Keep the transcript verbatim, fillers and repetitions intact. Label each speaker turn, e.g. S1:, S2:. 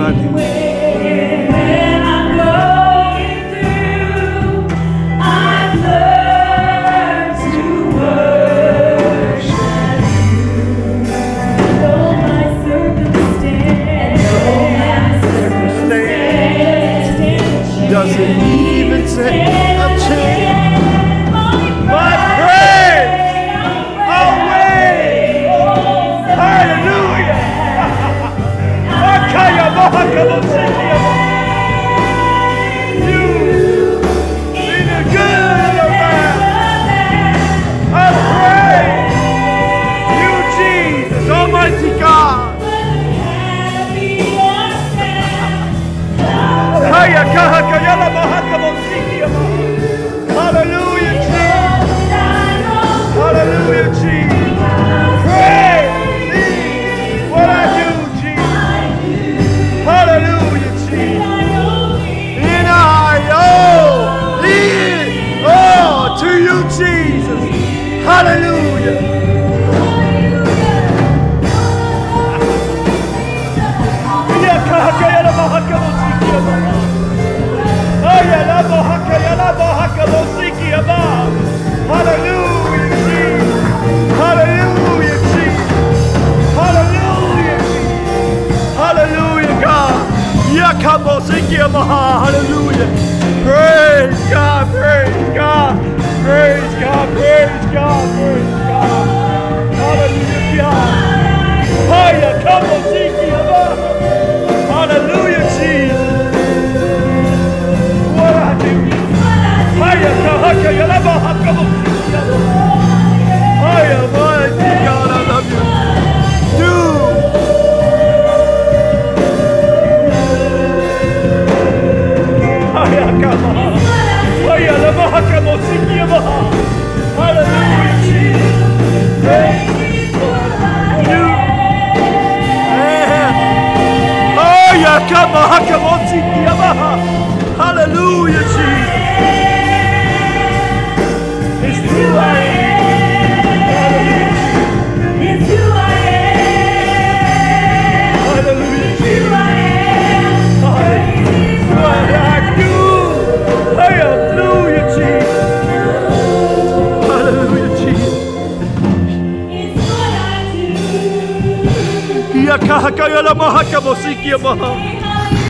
S1: I do.
S2: When I'm going through, I've learned to worship you. Though my circumstance,
S1: circumstance doesn't even say a chance. My praise always. Hallelujah. You see the good of man. I praise you, Jesus, Almighty God. Hallelujah, Jesus. Hallelujah, Jesus. Praise is what I do, Jesus. Hallelujah, Jesus. And I owe it all to you, Jesus. Hallelujah. Hallelujah, Jesus. Hallelujah, Jesus. Hallelujah, Jesus. Hallelujah, God. Hallelujah. Praise God, praise God. Praise God, praise God, praise God. Hallelujah, God. Hallelujah, Jesus. What I do. Higher, mighty God, I love you. Do. Higher, come on. Higher, hallelujah, Jesus. You. Higher, come on, hallelujah, Jesus. It's who I am.
S2: it's who I am.
S1: Hallelujah,
S2: It's who I am.
S1: Hallelujah. What I do. Hallelujah, Jesus. Hallelujah, Jesus.
S2: It's what I do.
S1: Yakakayala mahaka mosiki maha.